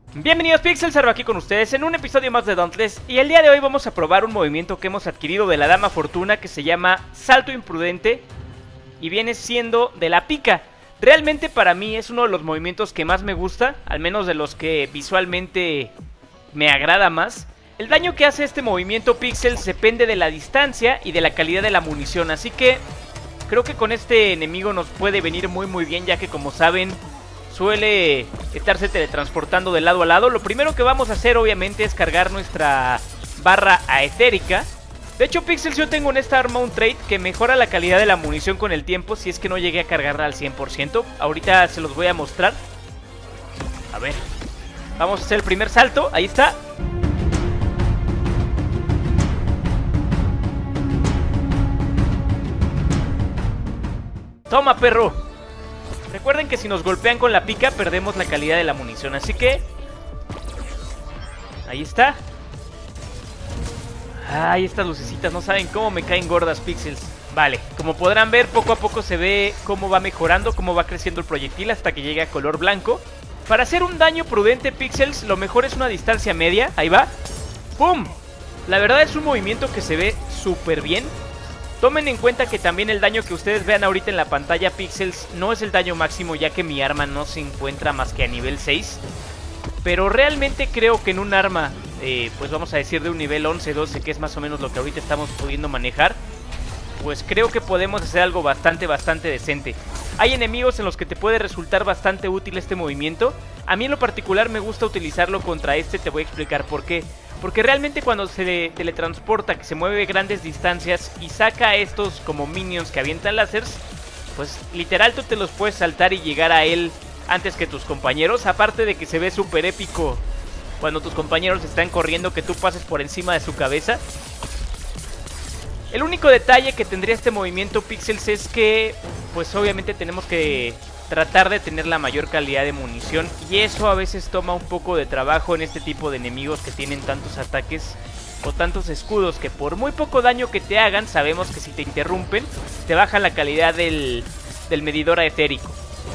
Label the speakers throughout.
Speaker 1: Bienvenidos Pixels, Zero aquí con ustedes en un episodio más de Dauntless. Y el día de hoy vamos a probar un movimiento que hemos adquirido de la Dama Fortuna que se llama Salto Imprudente y viene siendo de la pica. Realmente para mí es uno de los movimientos que más me gusta, al menos de los que visualmente me agrada más. El daño que hace este movimiento Pixels depende de la distancia y de la calidad de la munición, así que creo que con este enemigo nos puede venir muy bien, ya que como saben suele estarse teletransportando de lado a lado. Lo primero que vamos a hacer obviamente es cargar nuestra barra aetérica. De hecho Pixels, yo tengo en esta arma un trait que mejora la calidad de la munición con el tiempo si es que no llegué a cargarla al 100%. Ahorita se los voy a mostrar. A ver, vamos a hacer el primer salto, ahí está. Toma, perro. Recuerden que si nos golpean con la pica perdemos la calidad de la munición, así que ahí está. Ay, estas lucecitas no saben cómo me caen gordas, Pixels. Vale, como podrán ver, poco a poco se ve cómo va mejorando, cómo va creciendo el proyectil hasta que llegue a color blanco. Para hacer un daño prudente, Pixels, lo mejor es una distancia media. Ahí va. ¡Pum! La verdad es un movimiento que se ve súper bien. Tomen en cuenta que también el daño que ustedes vean ahorita en la pantalla, Pixels, no es el daño máximo, ya que mi arma no se encuentra más que a nivel 6. Pero realmente creo que en un arma, pues vamos a decir de un nivel 11-12, que es más o menos lo que ahorita estamos pudiendo manejar, pues creo que podemos hacer algo bastante decente. Hay enemigos en los que te puede resultar bastante útil este movimiento. A mí en lo particular me gusta utilizarlo contra este, te voy a explicar por qué. Porque realmente cuando se teletransporta, que se mueve grandes distancias y saca a estos como minions que avientan láseres, pues literal tú te los puedes saltar y llegar a él antes que tus compañeros. Aparte de que se ve súper épico cuando tus compañeros están corriendo, que tú pases por encima de su cabeza. El único detalle que tendría este movimiento, Pixels, es que pues obviamente tenemos que tratar de tener la mayor calidad de munición, y eso a veces toma un poco de trabajo en este tipo de enemigos que tienen tantos ataques o tantos escudos que por muy poco daño que te hagan, sabemos que si te interrumpen te baja la calidad del medidor aetérico.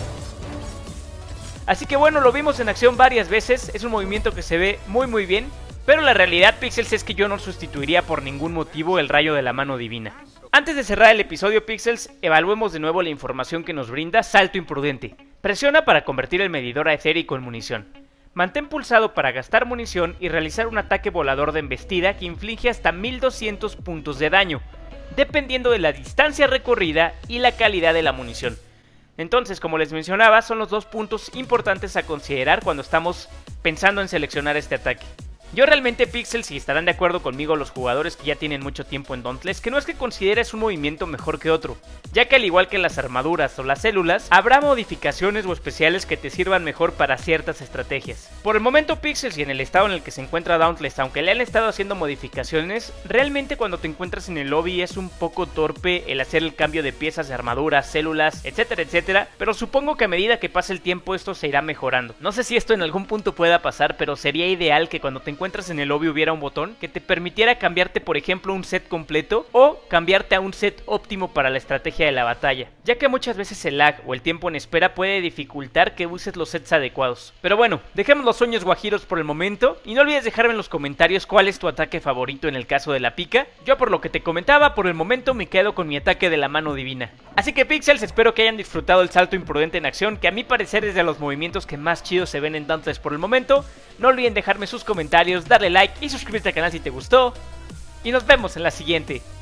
Speaker 1: Así que bueno, lo vimos en acción varias veces, es un movimiento que se ve muy bien, pero la realidad, Pixels, es que yo no sustituiría por ningún motivo el rayo de la mano divina. Antes de cerrar el episodio, Pixels, evaluemos de nuevo la información que nos brinda Salto Imprudente. Presiona para convertir el medidor aetérico en munición. Mantén pulsado para gastar munición y realizar un ataque volador de embestida que inflige hasta 1200 puntos de daño, dependiendo de la distancia recorrida y la calidad de la munición. Entonces, como les mencionaba, son los dos puntos importantes a considerar cuando estamos pensando en seleccionar este ataque. Yo realmente, Pixels, y estarán de acuerdo conmigo los jugadores que ya tienen mucho tiempo en Dauntless, que no es que consideres un movimiento mejor que otro, ya que al igual que las armaduras o las células, habrá modificaciones o especiales que te sirvan mejor para ciertas estrategias. Por el momento, Pixels, y en el estado en el que se encuentra Dauntless, aunque le han estado haciendo modificaciones, realmente cuando te encuentras en el lobby es un poco torpe el hacer el cambio de piezas de armaduras, células, etcétera, pero supongo que a medida que pase el tiempo esto se irá mejorando. No sé si esto en algún punto pueda pasar, pero sería ideal que cuando te encuentres en el lobby hubiera un botón que te permitiera cambiarte, por ejemplo, un set completo o cambiarte a un set óptimo para la estrategia de la batalla, ya que muchas veces el lag o el tiempo en espera puede dificultar que uses los sets adecuados. Pero bueno, dejemos los sueños guajiros por el momento y no olvides dejarme en los comentarios cuál es tu ataque favorito en el caso de la pica. Yo, por lo que te comentaba, por el momento me quedo con mi ataque de la mano divina. Así que, Pixels, espero que hayan disfrutado el Salto Imprudente en acción, que a mi parecer es de los movimientos que más chidos se ven en Dauntless por el momento. No olviden dejarme sus comentarios, darle like y suscribirte al canal si te gustó. Y nos vemos en la siguiente.